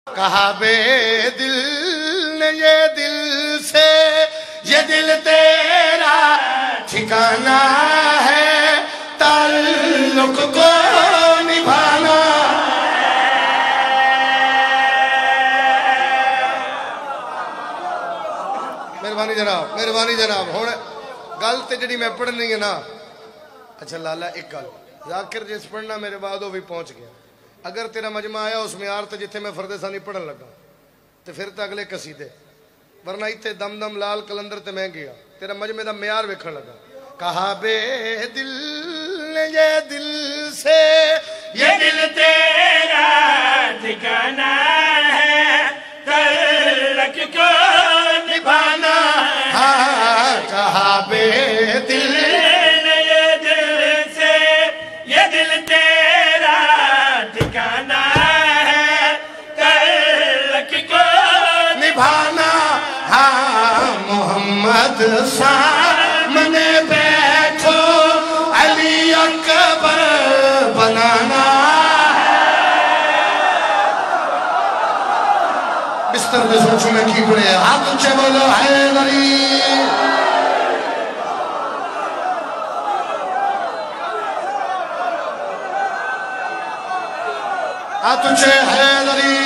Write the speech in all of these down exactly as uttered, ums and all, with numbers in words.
کہا بے دل نے یہ دل سے یہ دل تیرا ٹھکانا ہے تعلق کو نبھانا مہربانی جناب مہربانی جناب ہونے گل تے جڑی میں پڑھنی ہے نا اچھا لالا ایک گل ذاکر جس پڑھنا میرے بعد وہ بھی پہنچ گیا اگر تیرا مجمع آیا اس معیار تے جتھے میں فرد ثانی پڑھن لگا تے پھر تے اگلے قصیدے ورنہ ایتھے دم دم لال کلندر تے میں گیا تیرا مجمع دا معیار ویکھن لگا کہا بے دل نے یہ دل سے یہ دل تیرا ٹھکانا ہے تعلق کو نبھانا ہاں کہا بے دل نے یہ دل سے یہ دل تیرا ٹھکانا ہے تعلق کو نبھانا ہاں محمد سامنے بیٹھو علی اکبر بنانا بستر میں سوچو میں کی پڑے ہاتھ اونچے بولو حیدری ہاتھ اونچے حیدری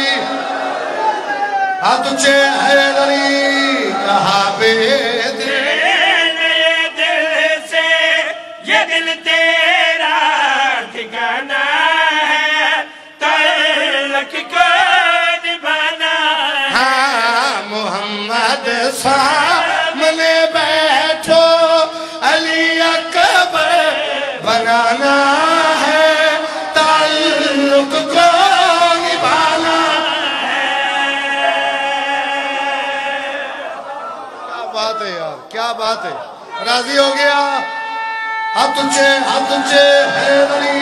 ہاتھ اونچے حیدری کہا بے دل یہ دل سے یہ دل تیرا ٹھکانا ہے تعلق کو نبھانا ہاں محمد سامنے بیٹھو علی اکبر بنانا ہے تعلق کو نبھانا کیا بات ہے یار کیا بات ہے راضی ہو گیا ہاتھ اونچے ہاتھ اونچے حیدری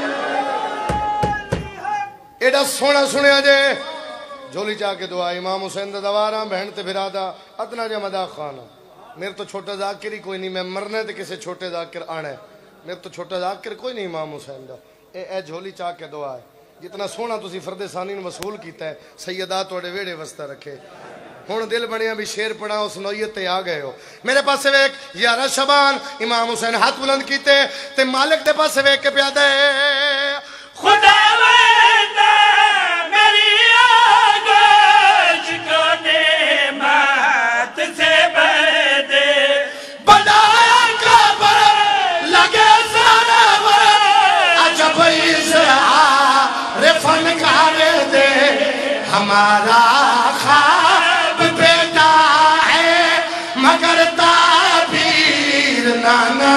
ایڈا سونا سنیا جے جھولی چاہ کے دعا امام حسین دا دوارا بہن تے بھرادا ادنا جا مدا خانہ میرے تو چھوٹا ذاکر ہی کوئی نہیں میں مرنے تے کسے چھوٹے ذاکر آنا ہے میرے تو چھوٹا ذاکر کوئی نہیں امام حسین دا اے اے جھولی چاہ کے دعا ہے جتنا سونا تسی فرد ثانی نے وصول کیتا ہے سیدہ توڑے ویڑے وسطہ رکھے ہون دل بنیا بھی شیر پڑھا اس نوعیت تے آ گئے ہو میرے پاس سے ویک یارہ شبان امام حسین ہاتھ بلند کیتے تے مالک دے پاس سے ویک کے پیادہ ہے خدا ویدہ میری آگوش کو نعمت سے بھر دے بڑایا قبر لگے سارا ور عجب اظہار فنکار دے ہمارا خواب بیٹا ہے مگر تعبیر نانا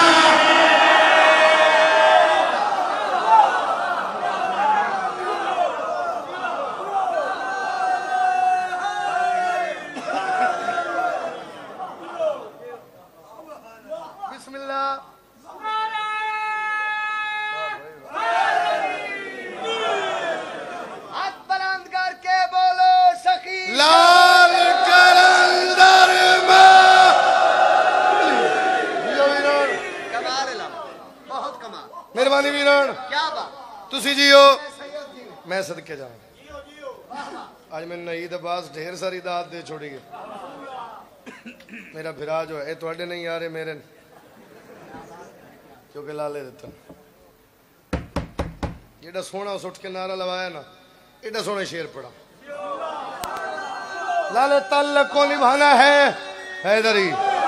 بسم اللہ ہاتھ بلند کر کے بولو سخی لال کلندر کمال علم بہت کمال مہربانی ویران کیا بات تسی جیو میں صدقے جاؤں آج میں نے عید عباس ڈھیر ساری داد دے چھوڑی گئے میرا بھرا جو ہے اے توڑے نہیں آ رہے میرے کیونکہ لالے دیتا ایڈا سونا اس اٹھ کے نعرہ لوایا نا ایڈا سونا شیر پڑا لالے تعلق کو نبھانا ہے حیدری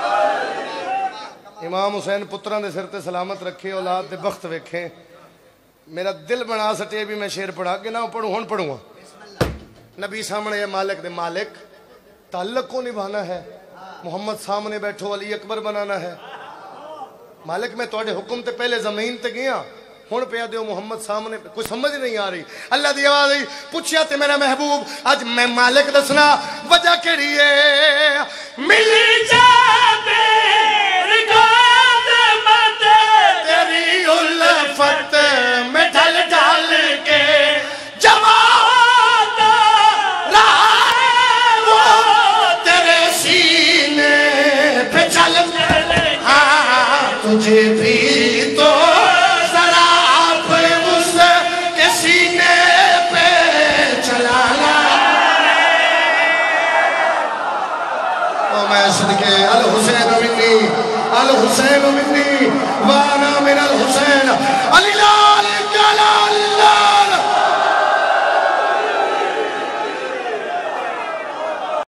امام حسین پتران دے سرتے سلامت رکھے اولاد دے بخت ویکھیں میرا دل بنا سٹے بھی میں شیر پڑھا کے نہ پڑھوں ہون پڑھوں گا نبی سامنے یہ مالک دے مالک تعلق کو نبھانا ہے محمد سامنے بیٹھو علی اکبر بنانا ہے مالک میں توڑے حکم تے پہلے زمین تے گیا ہون پہ دیو محمد سامنے کوئی سمجھ نہیں آ رہی اللہ دی آواز آئی پوچھیا تے میرا محبوب آج میں مالک دسنا وجہ کیڑی ہے ملی جا میری قدمت تیری الفت میں ڈھل ڈھل کے جماعت رہا وہ تیرے سینے پہ چل ہاں تجھے بھی تو ذرا آپ اس کے سینے پہ چلانا میں صدقے الحسین منی الحسین منی